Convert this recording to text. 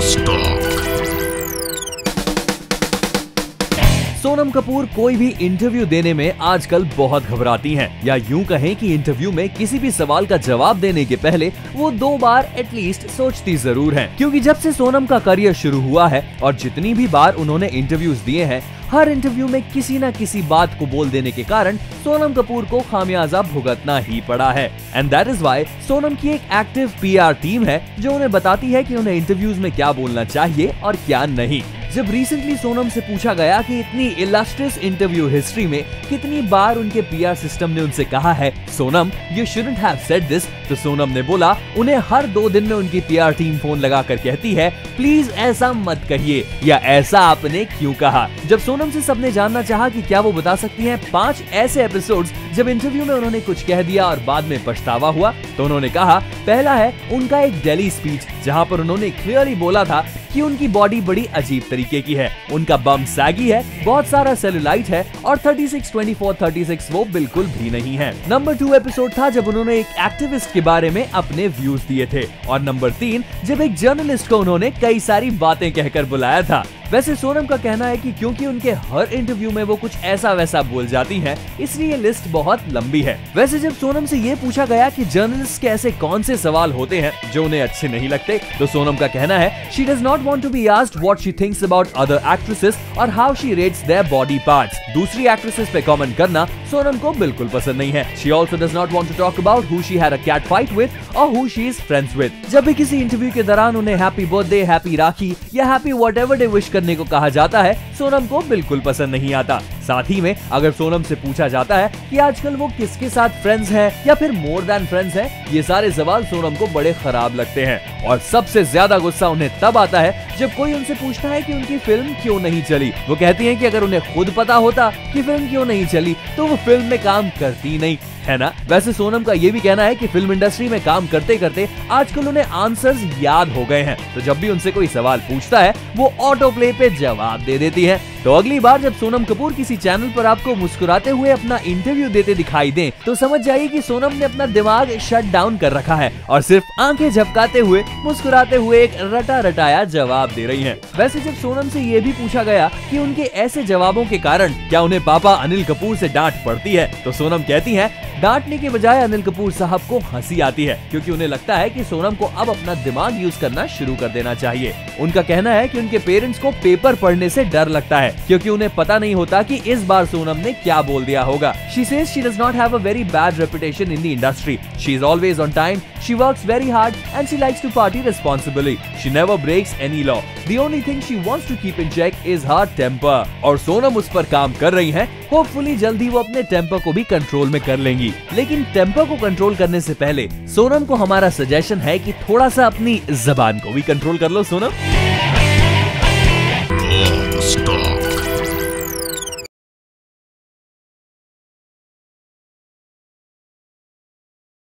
सोनम कपूर कोई भी इंटरव्यू देने में आजकल बहुत घबराती हैं, या यूं कहें कि इंटरव्यू में किसी भी सवाल का जवाब देने के पहले वो 2 बार एटलीस्ट सोचती जरूर हैं। क्योंकि जब से सोनम का करियर शुरू हुआ है और जितनी भी बार उन्होंने इंटरव्यूज दिए हैं, हर इंटरव्यू में किसी न किसी बात को बोल देने के कारण सोनम कपूर को खामियाजा भुगतना ही पड़ा है। And that is why Sonam की एक एक्टिव PR टीम है जो उन्हें बताती है कि उन्हें इंटरव्यूज में क्या बोलना चाहिए और क्या नहीं। जब रिसेंटली सोनम से पूछा गया कि इतनी इलस्ट्रियस इंटरव्यू हिस्ट्री में कितनी बार उनके PR सिस्टम ने उनसे कहा है Sonam you shouldn't have said this, तो सोनम ने बोला उन्हें हर 2 दिन में उनकी PR टीम फोन लगाकर कहती है प्लीज ऐसा मत कहिए या ऐसा आपने क्यों कहा। जब सोनम से सबने जानना चाहा कि क्या वो बता सकती हैं 5 ऐसे एपिसोड्स जब इंटरव्यू में उन्होंने कुछ कह दिया और बाद में पछतावा हुआ, तो उन्होंने कहा पहला है उनका एक दिल्ली स्पीच जहां पर उन्होंने क्लियरली बोला था कि उनकी बॉडी बड़ी अजीब तरीके की है, उनका बम सैगी है, बहुत सारा सेलुलाइट है और 36-24-36 वो बिल्कुल भी नहीं है। नंबर 2 एपिसोड था जब उन्होंने एक एक्टिविस्ट के बारे में अपने व्यूज दिए थे, और नंबर 3 जब एक जर्नलिस्ट को उन्होंने कई सारी बातें कहकर बुलाया था। वैसे सोनम का कहना है कि क्योंकि उनके हर इंटरव्यू में वो कुछ ऐसा वैसा बोल जाती हैं, इसलिए ये लिस्ट बहुत लंबी है। वैसे जब सोनम से ये पूछा गया कि जर्नलिस्ट के ऐसे कौन से सवाल होते हैं जो उन्हें अच्छे नहीं लगते, तो सोनम का कहना है she does not want to be asked what she thinks about other actresses और how she rates their body parts. दूसरी एक्ट्रेसेस पे कमेंट करना सोनम को बिल्कुल पसंद नहीं है। She also does not want to talk about who she had a cat fight with और who she is friends with. जब भी किसी इंटरव्यू के दौरान उन्हें हैप्पी बर्थडे, हैप्पी राखी या हैप्पी व्हाटएवर डे विश करने को कहा जाता है, सोनम को बिल्कुल पसंद नहीं आता। साथ ही में अगर सोनम से पूछा जाता है कि आजकल वो किसके साथ फ्रेंड्स हैं या फिर मोर देन फ्रेंड्स हैं, ये सारे सवाल सोनम को बड़े खराब लगते हैं। और सबसे ज्यादा गुस्सा उन्हें तब आता है जब कोई उनसे पूछता है कि उनकी फिल्म क्यों नहीं चली। वो कहती हैं कि अगर उन्हें खुद पता होता कि फिल्म क्यों नहीं चली तो वो फिल्म में काम करती नहीं, है ना। वैसे सोनम का ये भी कहना है कि फिल्म इंडस्ट्री में काम करते करते आजकल उन्हें आंसर्स याद हो गए हैं, तो जब भी उनसे कोई सवाल पूछता है वो ऑटो प्ले पे जवाब दे देती है। तो अगली बार जब सोनम कपूर किसी चैनल पर आपको मुस्कुराते हुए अपना इंटरव्यू देते दिखाई दें, तो समझ जाइए कि सोनम ने अपना दिमाग शट डाउन कर रखा है और सिर्फ आंखें झपकाते हुए मुस्कुराते हुए एक रटा रटाया जवाब दे रही हैं। वैसे जब सोनम से ये भी पूछा गया कि उनके ऐसे जवाबों के कारण क्या उन्हें पापा अनिल कपूर से डांट पड़ती है, तो सोनम कहती है डांटने के बजाय अनिल कपूर साहब को हंसी आती है, क्योंकि उन्हें लगता है कि सोनम को अब अपना दिमाग यूज करना शुरू कर देना चाहिए। उनका कहना है कि उनके पेरेंट्स को पेपर पढ़ने से डर लगता है, क्योंकि उन्हें पता नहीं होता कि इस बार सोनम ने क्या बोल दिया होगा। She says she does not have a very bad reputation in the industry. She is always on time, she works very hard and she likes to party responsibly. She never breaks any law. The only thing she wants to keep in check is her temper. और सोनम उस पर काम कर रही हैं। Hopefully जल्दी वो अपने टेम्पर को भी कंट्रोल में कर लेंगी। लेकिन टेम्पर को कंट्रोल करने से पहले सोनम को हमारा सजेशन है कि थोड़ा सा अपनी जबान को भी कंट्रोल कर लो सोनम।